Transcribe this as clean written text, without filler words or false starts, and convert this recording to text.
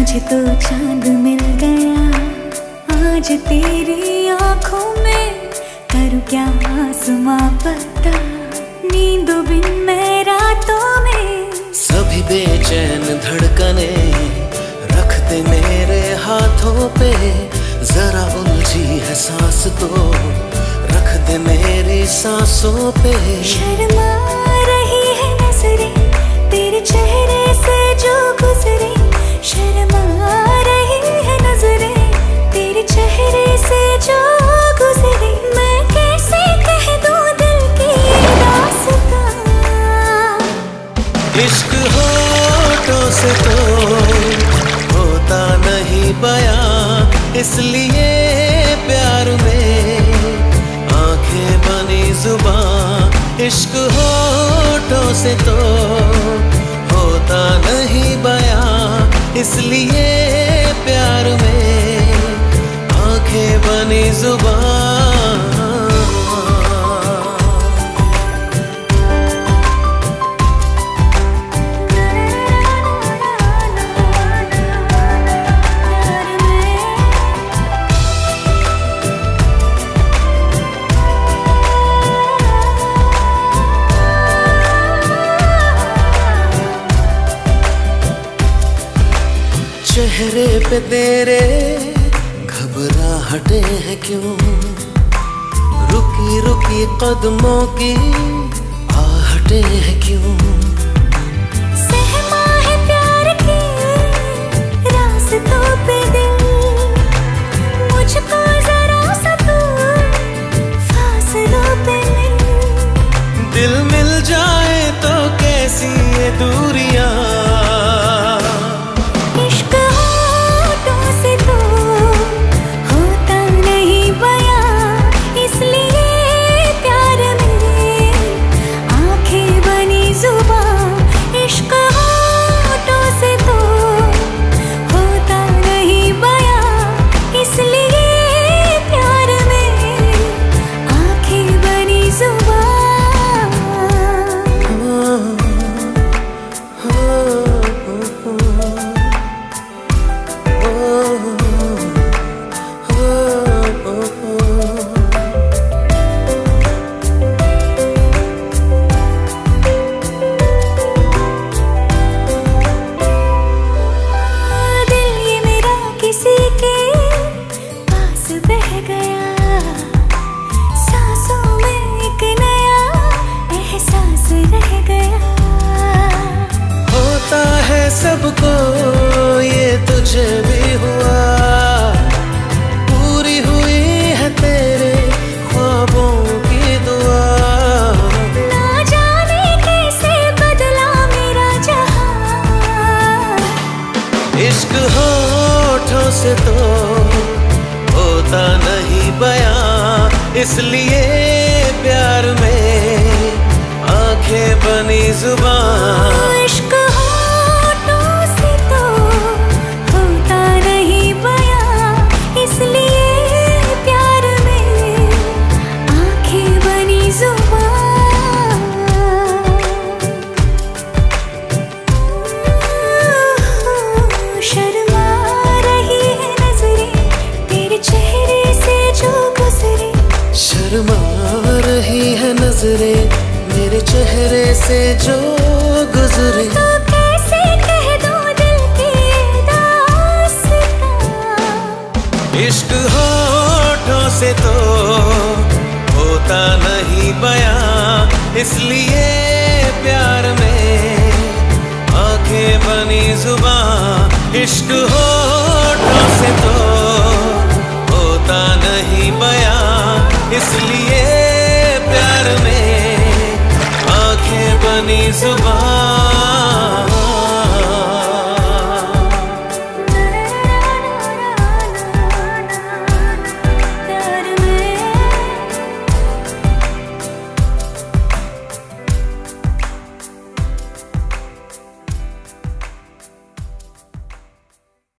आज तो चांद मिल गया, आज तेरी आंखों में करूँ क्या आसमां पता, नींदों बिन मैं रातों में। सभी बेचैन धड़कने रखते मेरे हाथों पे, जरा उलझी है सांस तो रख दे मेरी सांसों पे। शर्मा रही है नजरें तेरे चेहरे से जो गुजरे, शर्मा रही है नजरें तेरे चेहरे से जो गुजरे। मैं कैसे कह दूं दिल की दास्तां, इश्क होठों से तो होता नहीं बयां, इसलिए प्यार में आंखें बनी जुबां। इश्क होठों से तो होता नहीं बयां, इसलिए प्यार में आंखें बनी जुबां। चेहरे पे तेरे घबराहटे हैं क्यों, रुकी रुकी कदमों की आहटे हैं क्यों। सहमा है प्यार के रास्तों पे दिल, मुझको जरा सा तू फासलों पे मिल। दिल मिल जाए तो कैसी ये दूरियां, सबको ये तुझे भी हुआ, पूरी हुई है तेरे ख्वाबों की दुआ। ना जाने कैसे बदला मेरा जहां, इश्क होठों से तो होता नहीं बयां, इसलिए प्यार में आंखें बनी जुबां। इश्क होठों से तो होता नहीं बयां, इसलिए प्यार में आंखें बनी जुबां। शर्मा रही है नजरें तेरे चेहरे से जो गुजरे, शर्मा रही है नजरें मेरे चेहरे से जो गुजरे। तो कैसे कह दूं दिल की दास्तां, इश्क होठों से तो होता नहीं बयां, इसलिए प्यार में आंखें बनी जुबां। इश्क हो